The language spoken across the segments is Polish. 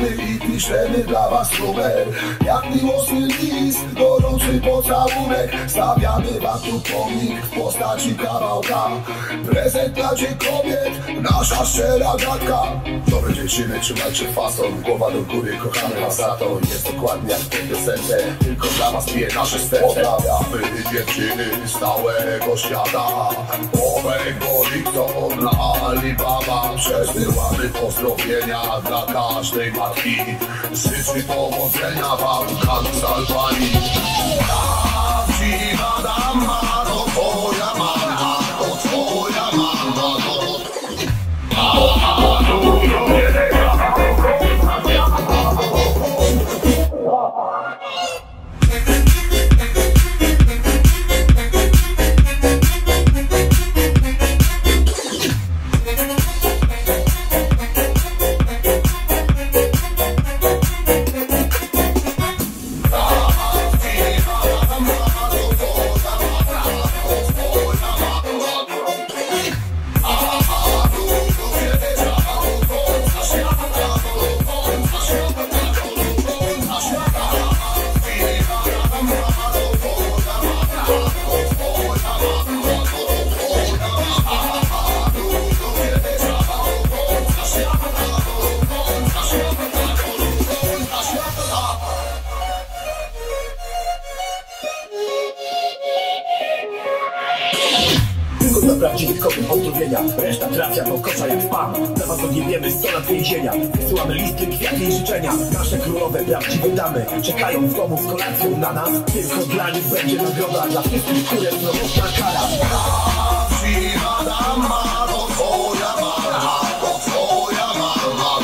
lecimy i piszemy dla was numer. Jak miłosny list, gorący pocałunek, stawiamy wam tu pomnik w postaci kawałka. Prezent dla dzień kobiet, nasza szczera gadka. Dobre dziewczyny, trzymajcie fason, głowa do góry, kochamy was za to. Jest dokładnie jak w tej piosence, tylko dla was bije nasze serce. Pozdrawiamy dziewczyny z całego świata, Owek, Bolikton, Alibaba. Przesyłamy pozdrowienia dla każdej matki. Życzy powodzenia wam Kanu z Albanii. Prawdziwa dama to twoja mama, to twoja mama, Dla prawdziwych kobiet pozdrowienia, reszta trafia do kosza jak spam. Dla was odjebiemy 100 lat więzienia. Wysyłamy listy, kwiaty i życzenia. Nasze królowe, prawdziwe damy czekają w domu z kolacją na nas. Tylko dla nich będzie nagroda, dla wszystkich, które sromotna kara. Prawdziwa dama to twoja mama, to twoja mama.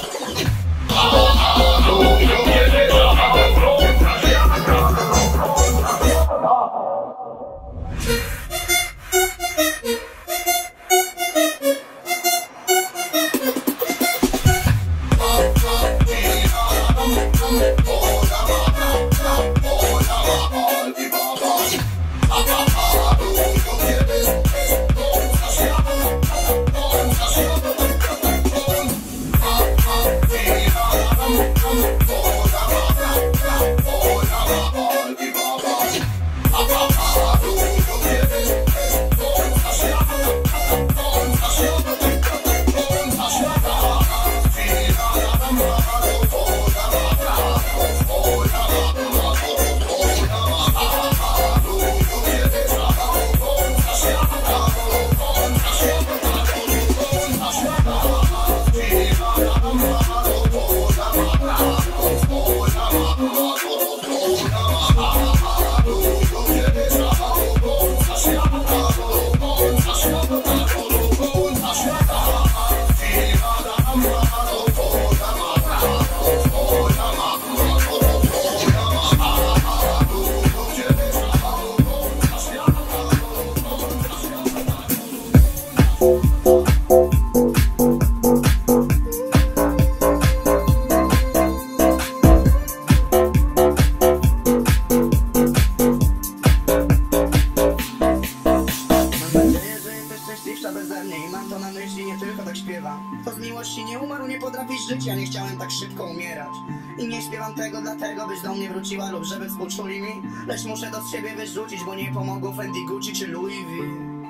Kto z miłości nie umarł, nie potrafisz żyć. Ja nie chciałem tak szybko umierać i nie śpiewam tego dlatego, byś do mnie wróciła lub żeby współczuli mi. Lecz muszę to z siebie wyrzucić, bo nie pomogło Fendi, Gucci czy Louis V.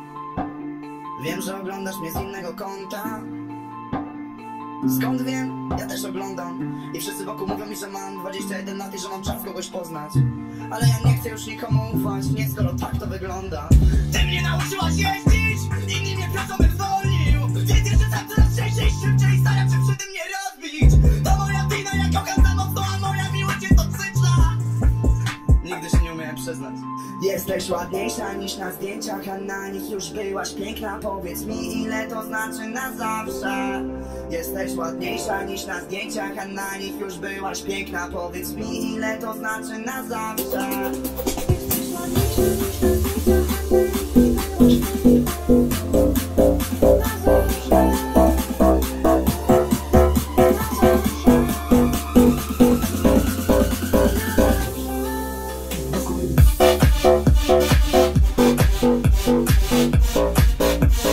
Wiem, że oglądasz mnie z innego kąta. Skąd wiem? Ja też oglądam. I wszyscy wokół mówią mi, że mam 21 lat i że mam czas kogoś poznać. Ale ja nie chcę już nikomu ufać, nie skoro tak to wygląda. Ty mnie nauczyłaś jeździć, inni mnie proszą, bym zwolnił. Wiecie, że sam coraz częściej, szybciej staram się przy tym nie rozbić. To moja wina, ja kocham za mocno, a moja miłość jest toksyczna. Nigdy się nie umiałem przyznać. Jesteś ładniejsza niż na zdjęciach, a na nich już byłaś piękna. Powiedz mi, ile to znaczy na zawsze. Jesteś ładniejsza niż na zdjęciach, a na nich już byłaś piękna. Powiedz mi, ile to znaczy na zawsze. Jesteś ładniejsza niż na zdjęciach, a na nich już byłaś piękna.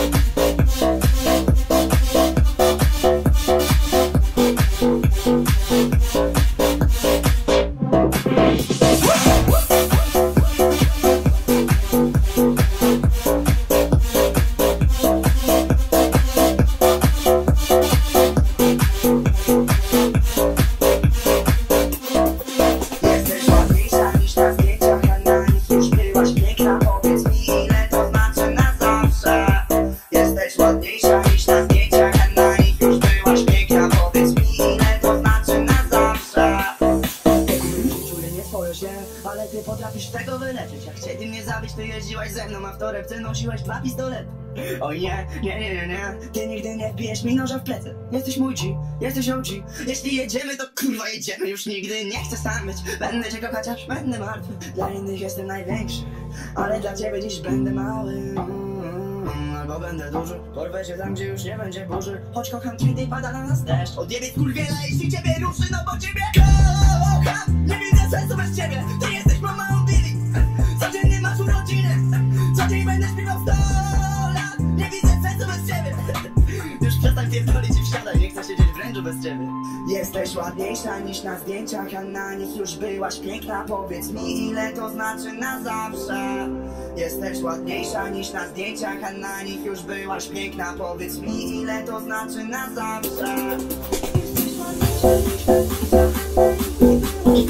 Na zawsze. Ale ty potrafisz tego wyleczyć. Jak chcieli mnie zabić, ty jeździłaś ze mną, a w torebce nosiłaś 2 pistolety. Oj nie, ty nigdy nie wbijesz mi noża w plecy. Jesteś mój G, jesteś OG. Jeśli jedziemy, to kurwa jedziemy. Już nigdy nie chcę sam być. Będę cię kochać, aż będę martwy. Dla innych jestem największy, ale dla ciebie dziś będę mały. Albo będę duży, porwę się tam, gdzie już nie będzie burzy. Choć kocham, kiedy pada na nas deszcz. Odjebie skurwiela, jeśli ciebie ruszy, no bo ciebie kocham. Nie widzę sensu bez ciebie, ty jesteś mamą Billy. Codziennie masz urodziny, co dzień będę śpiewał 100 lat. Nie widzę sensu bez ciebie. Już przestań pierdolić i wsiadaj, nie chcę siedzieć w ręczu bez ciebie. Jesteś ładniejsza niż na zdjęciach, a na nich już byłaś piękna. Powiedz mi, ile to znaczy na zawsze. Jesteś ładniejsza niż na zdjęciach, a na nich już byłaś piękna. Powiedz mi, ile to znaczy na zawsze. Jesteś ładniejsza niż na zdjęciach, a na nich już byłaś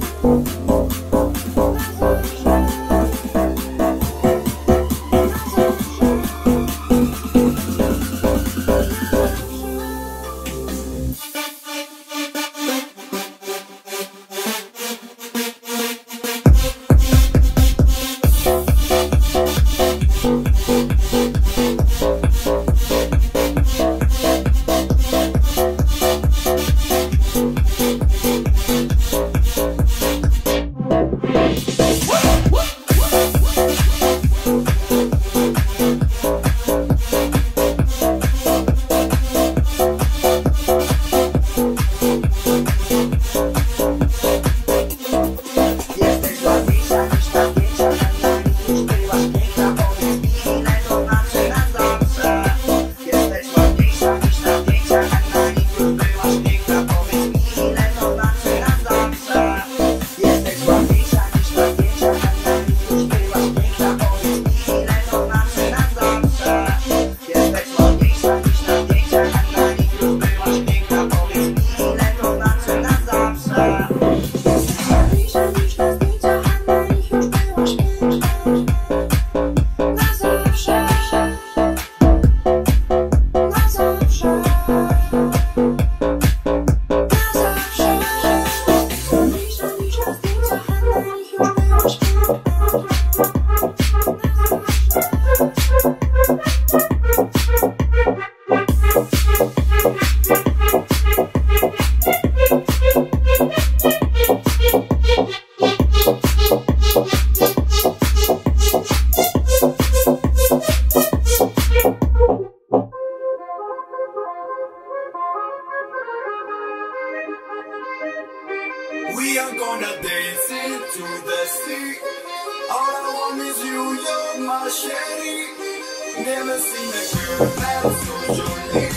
We are gonna dance into the sea. All I want is you, you're my shady. Never seen a girl that's so jolly.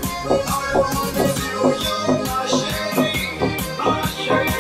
All I want is you, you're my shady, my shady.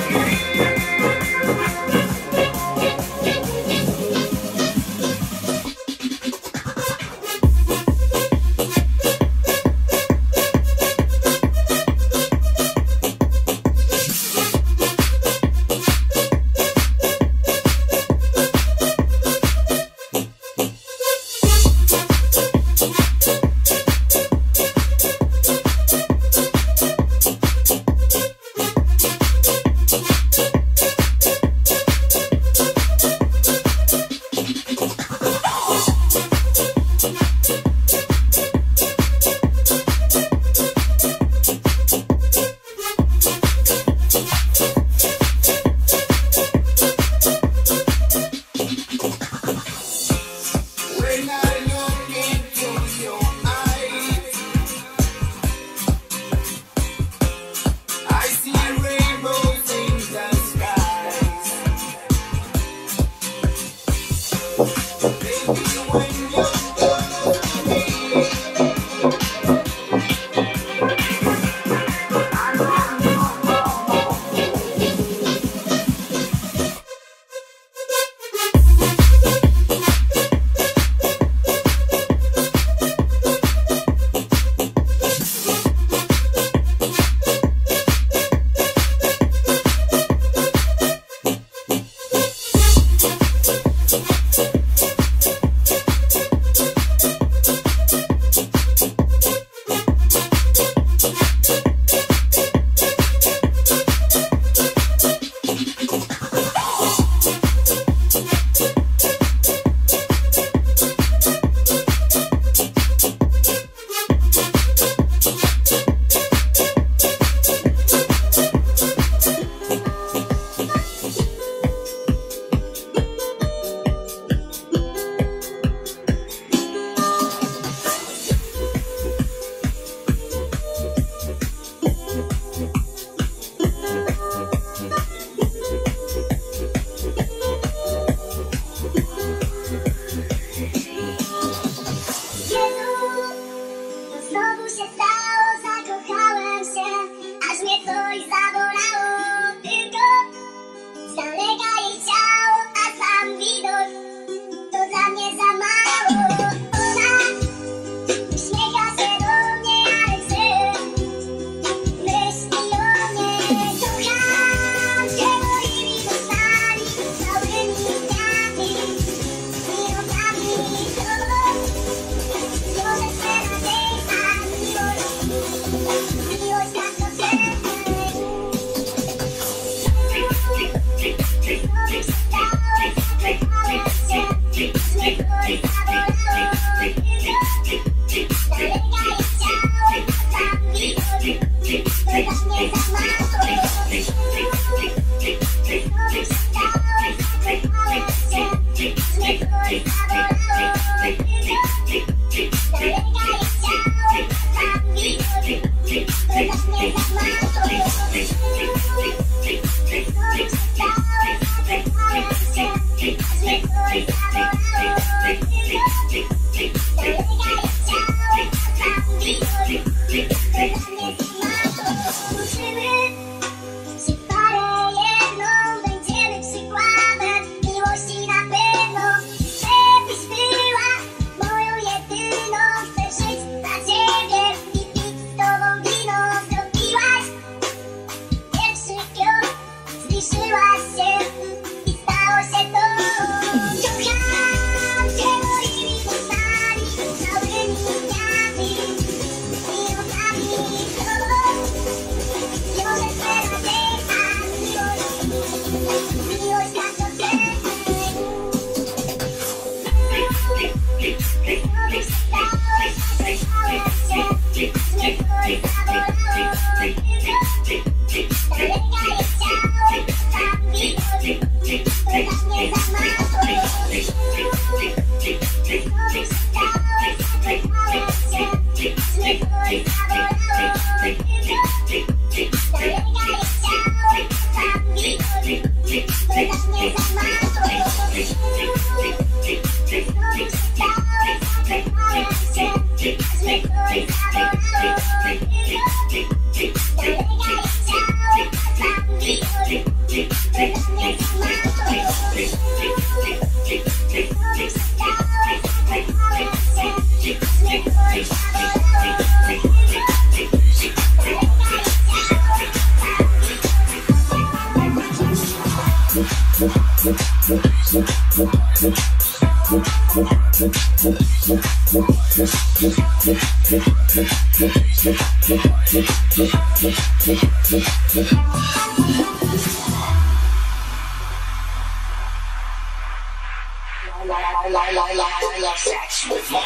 I love sex with my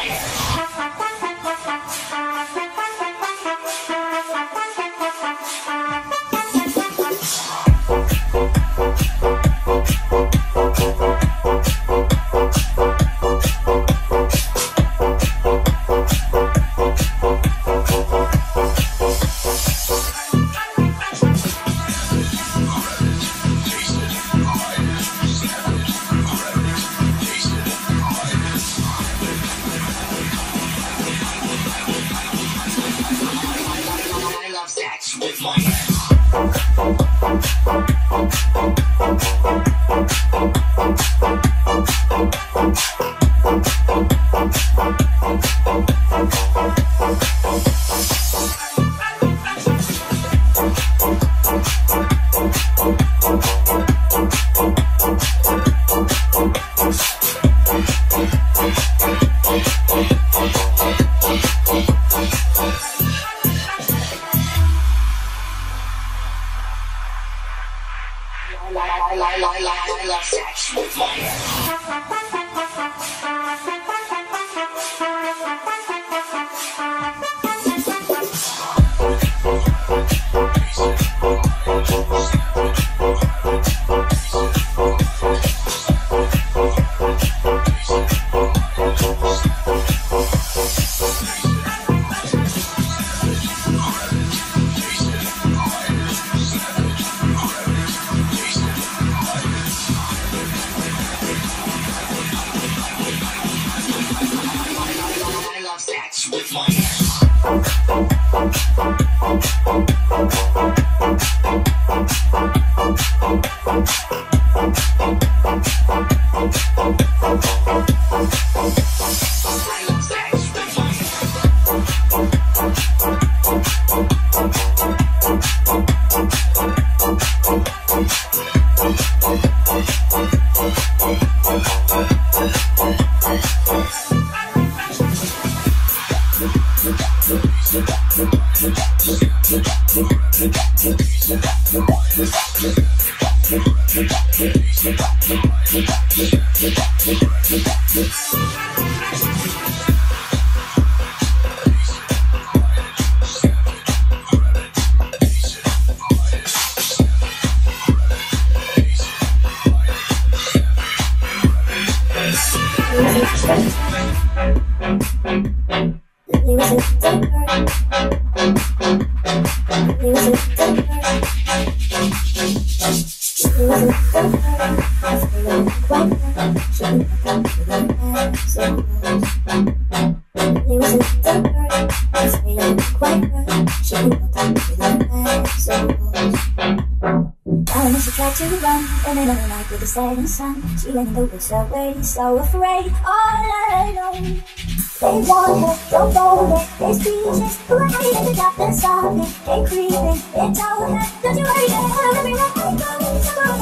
setting sun, she went the woods away, so afraid, all alone. They wander, don't bother, they speechless, who are hiding in the darkness of it, they creeping, they told her, don't you worry, they'll be right back,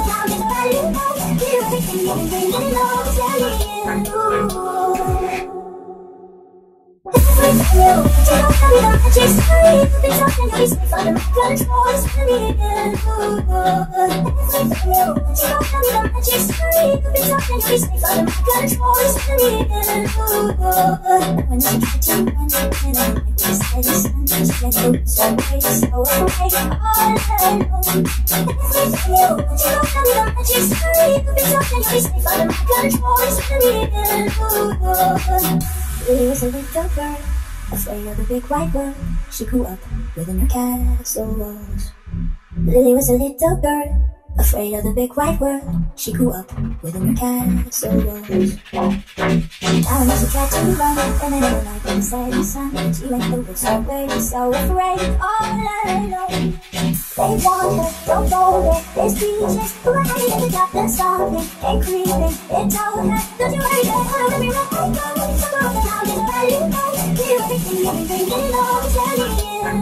you know, you everything you've been dreaming of, tell me in. You don't tell me that I just hurry. You've been talking to me, so under my control, it's funny again. You don't tell me that I just hurry. You've been talking to me, so under my control, it's funny again. When you try to run, and I'm like this steady sun, just let go, so afraid, all alone. You don't tell me that I just hurry. You've been talking to me, so under my control, it's funny again. Lily was a little girl, afraid of the big white world. She grew up within her castle walls. Lily was a little girl, afraid of the big white world. She grew up within her castle walls. Now when she tried to run, and I never liked the setting sun. She went through the subway, so afraid, all alone. They warned her, don't go there, there's creatures who are hiding in the dark and sobbing and creeping. It told her, don't you worry, that I'll be right back. Come on, and I'll just let you know. You everything you've been dreaming of, tell me in.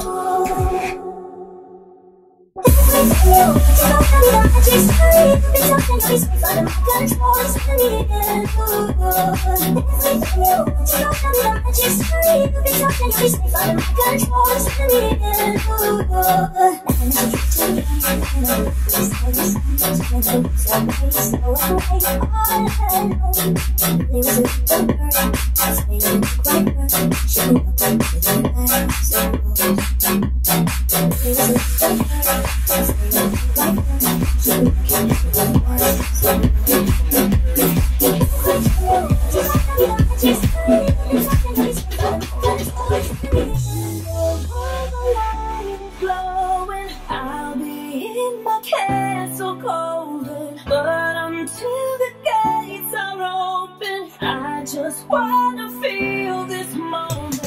You don't tell me that I just hurry. You've been talking to me, so under my control, it's funny again. You don't tell me that I just hurry. You've been talking to me, so under my control, it's funny again. And she tried to run, and I looked at this steady sun, just went through so afraid, all alone. There was a little girl, afraid of the white world. She grew up within her castle walls. There was a little girl, afraid of the white world. She grew up within her castle walls. Just hurry, you're talking to me, so I'm glowing. I'll be in my castle golden, but until the gates are open, I just wanna feel this moment.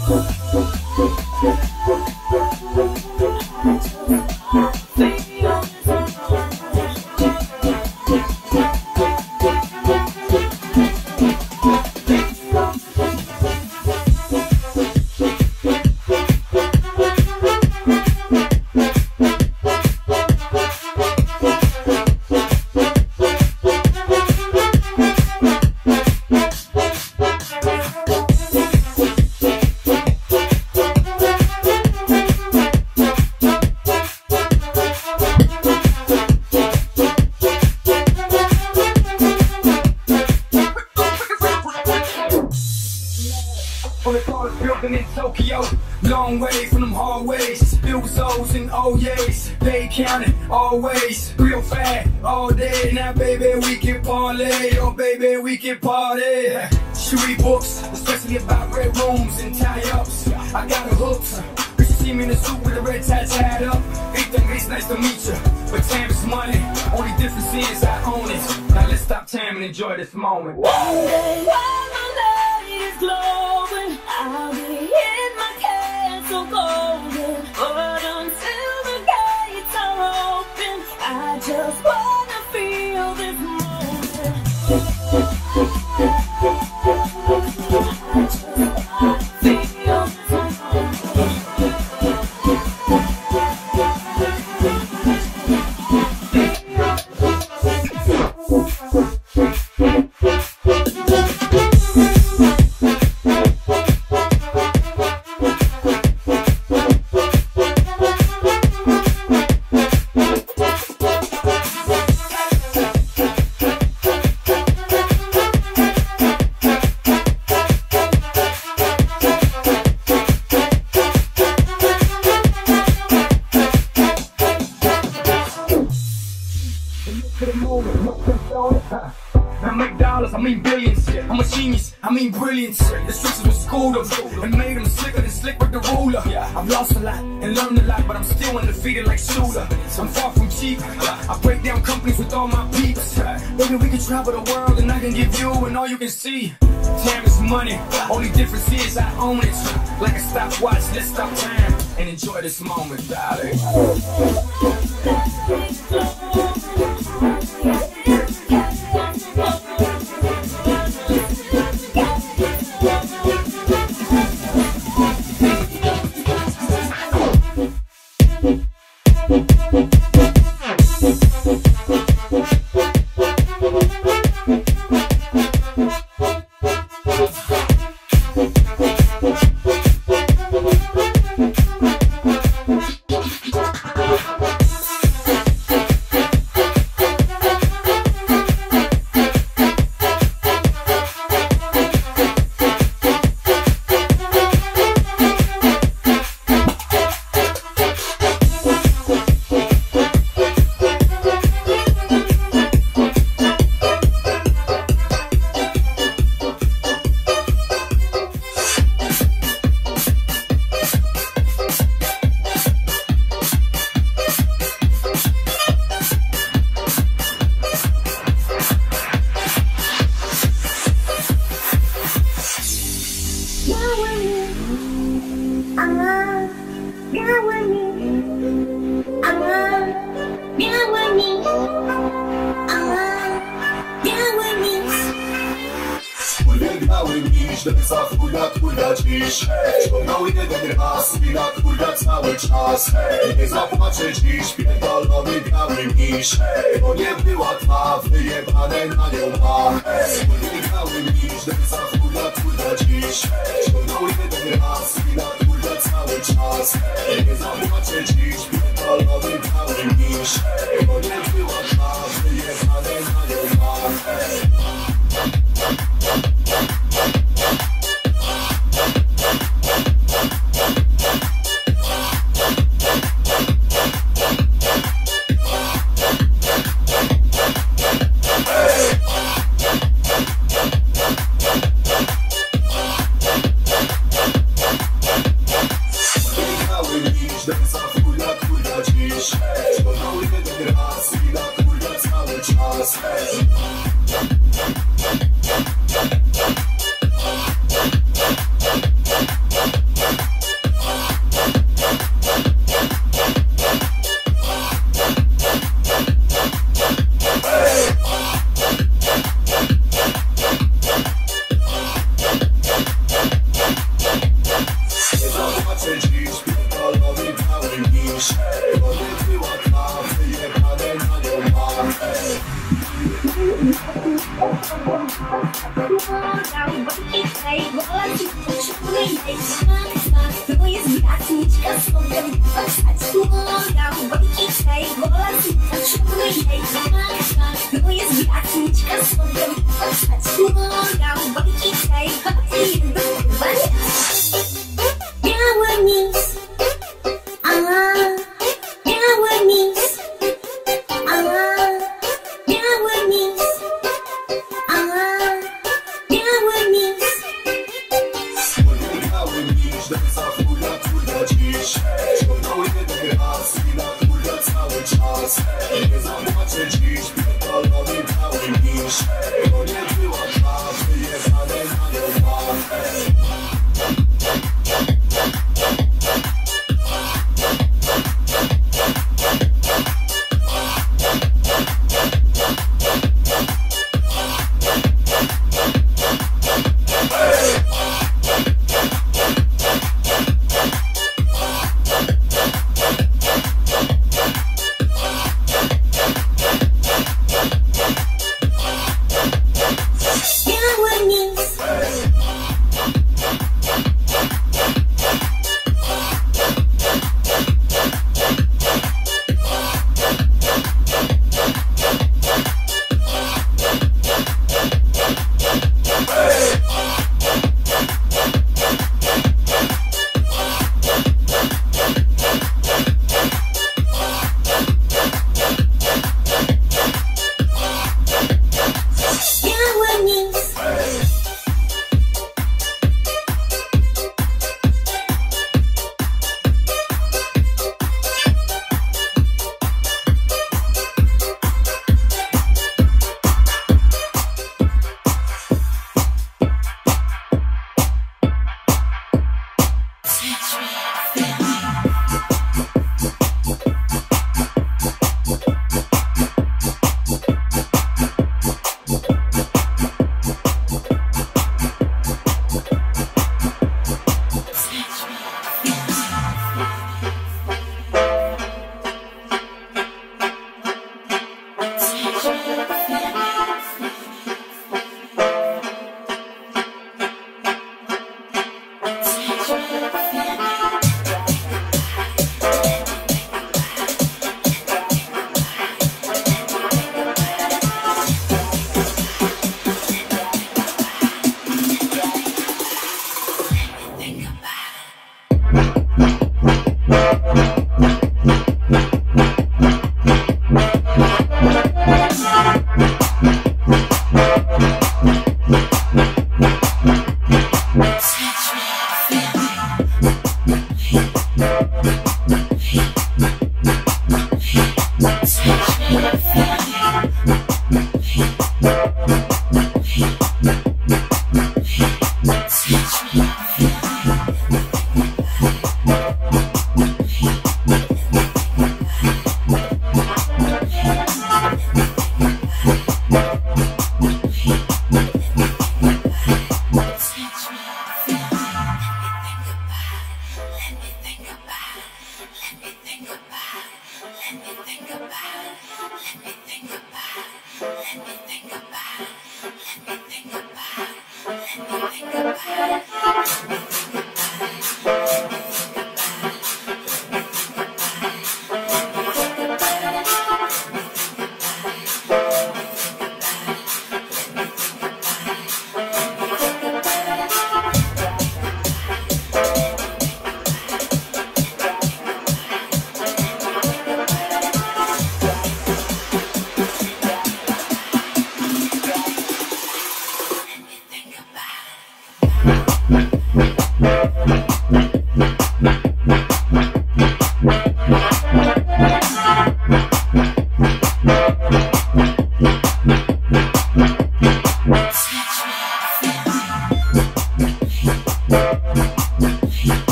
From the tallest building in Tokyo, long way from them hallways. Bill O's and O's, they counting always. Real fat all day. Now baby we can parlay, oh baby we can party. She read books, especially about red rooms and tie-ups. I got her hooked. You should see me in a suit with a red tie tied up. Ethan, it's nice to meet you, but time is money. Only difference is I own it. Now let's stop time and enjoy this moment. One day while my light is glowing, I'll be in my castle golden, but until the gates are open, I just wanna feel this moment. I make dollars, I mean billions. I'm a genius, I mean brilliance. The streets was schooled them and made them slicker than slick with the ruler. I've lost a lot and learned a lot, but I'm still undefeated like Shooter. I'm far from cheap. I break down companies with all my peeps. Baby, we can travel the world and I can give you and all you can see. Time is money, only difference is I own it. Like a stopwatch, let's stop time and enjoy this moment, darling. ten zachuja kurwa dziś. Ściągnął jeden raz i na kurwa cały czas. Nie zapłaczę dziś, pierdolony biały miś. Bo nie była ta, wyjebane na nią ma. Biały miś, ten zachuja kurwa dziś. Ściągnął jeden raz i na kurwa cały czas. Nie zapłaczę dziś, pierdolony biały miś. Bo nie była ta, wyjebane na nią ma. Nie zapłaczę dziś, pierdolony biały miś. Bo nie